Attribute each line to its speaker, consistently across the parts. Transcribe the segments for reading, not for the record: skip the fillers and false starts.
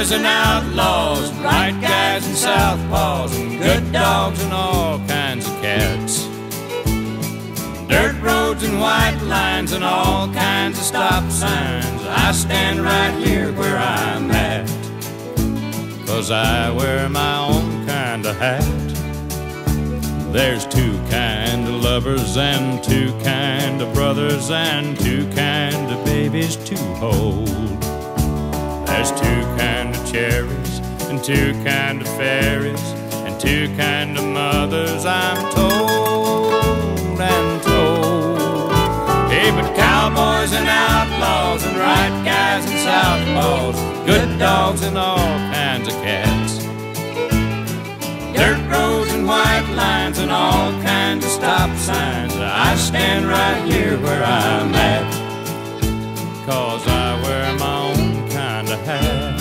Speaker 1: cowboys and outlaws, and right guys and southpaws, and good dogs and all kinds of cats. Dirt roads and white lines and all kinds of stop signs. I stand right here where I'm at, 'cause I wear my own kind of hat. There's two kind of lovers and two kind of brothers and two kind of babies to hold. There's two kind of cherries and two kind of fairies and two kind of mothers, I'm told and told. Hey, but cowboys and outlaws and right guys and southpaws, good dogs and all kinds of cats. Dirt roads and white lines and all kinds of stop signs. I stand right here where I'm at, 'cause I wear my own kind of hat.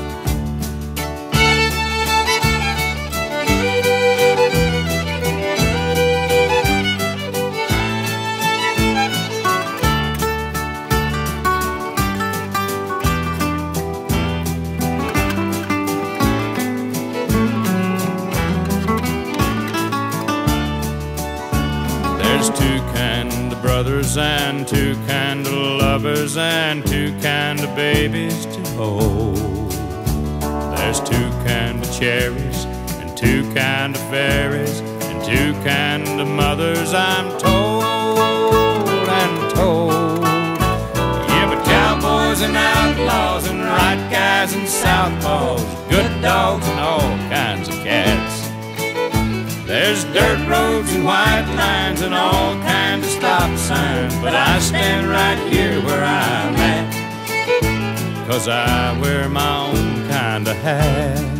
Speaker 1: There's two kind of brothers and two kind of lovers and two kind of babies to hold. There's two kind of cherries and two kind of fairies and two kind of mothers, I'm told and told. Yeah, but cowboys and outlaws and right guys and southpaws, good dogs and all kinds of cats. There's dirt roads and white lines and all kinds of stop signs, but I stand right here where I'm at, 'cause I wear my own kind of hat.